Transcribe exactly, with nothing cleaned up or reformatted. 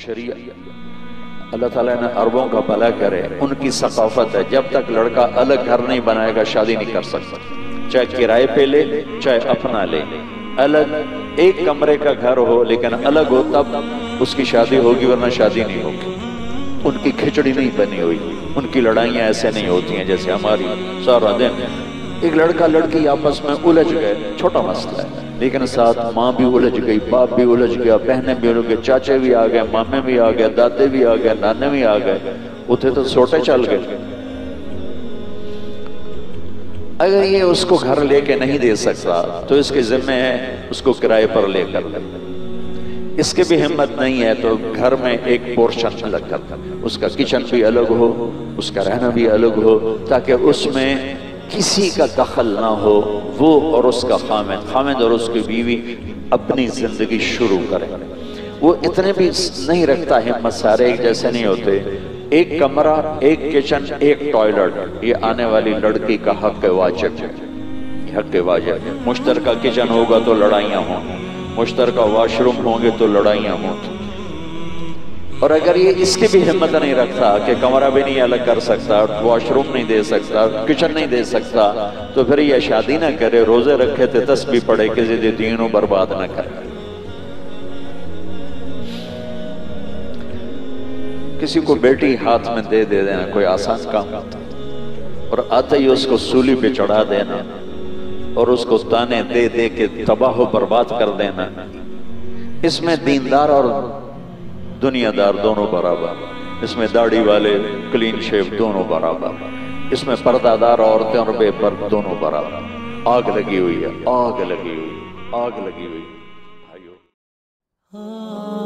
شریعہ اللہ تعالیٰ نے عربوں کا بھلا کرے، ان کی ثقافت ہے جب تک لڑکا الگ گھر نہیں بنائے گا شادی نہیں کر سکتا، چاہے کرائے پہ لے چاہے اپنا لے، الگ ایک کمرے کا گھر ہو لیکن الگ ہو تب اس کی شادی ہوگی، ورنہ شادی نہیں ہوگی۔ ان کی کھچڑی نہیں بنی ہوئی، ان کی لڑائیاں ایسے نہیں ہوتی ہیں جیسے ہماری سارا دن۔ ایک لڑکا لڑکی آپس میں الجھ گئے، چھوٹا مسئلہ ہے، لیکن ساتھ ماں بھی الجھ گئی، باپ بھی الجھ گیا، بہنیں بھی الجھ گئے، چاچے بھی آ گئے، مامے بھی آ گئے، دادے بھی آ گئے، نانے بھی آ گئے، اتھے تو سوٹے چل گئے۔ اگر یہ اس کو گھر لے کے نہیں دے سکتا تو اس کے ذمہ ہے اس کو کرائے پر لے کر لے، اس کے بھی ہمت نہیں ہے تو گھر میں ایک پورشن الگ کر، اس کا کچن بھی الگ ہو، اس کا رہنا بھی الگ ہو، تاکہ اس میں کسی کا دخل نہ ہو، وہ اور اس کا خامد خامد اور اس کی بیوی اپنی زندگی شروع کریں۔ وہ اتنے بھی نہیں رکھتا ہمت، سارے ایک جیسے نہیں ہوتے، ایک کمرہ، ایک کچن، ایک ٹوائلٹ، یہ آنے والی لڑکی کا حق واجب ہے، حق واجب۔ مشترکہ کچن ہوگا تو لڑائیاں ہوں، مشترکہ واش روم ہوں گے تو لڑائیاں ہوں۔ اور اگر یہ اس کی بھی ہمت نہیں رکھتا کہ کمرہ بھی نہیں الگ کر سکتا، واش روم نہیں دے سکتا، کچن نہیں دے سکتا، تو پھر یہ شادی نہ کرے، روزے رکھے تھے، تسبیح پڑھے، کسی دے دینوں برباد نہ کرے۔ کسی کو بیٹی ہاتھ میں دے دے دینا کوئی آسان کام ہوتا، اور آتے ہی اس کو سولی پہ چڑھا دینا اور اس کو تانے دے دے کے تباہ و برباد کر دینا، اس میں دیندار اور دنیا دار دونوں برابر، اس میں داڑھی والے کلین شیپ دونوں برابر، اس میں پردہ دار عورتیں اور بے پردہ دونوں برابر۔ آگ لگی ہوئی ہے، آگ لگی ہوئی، آگ لگی ہوئی بھائیو۔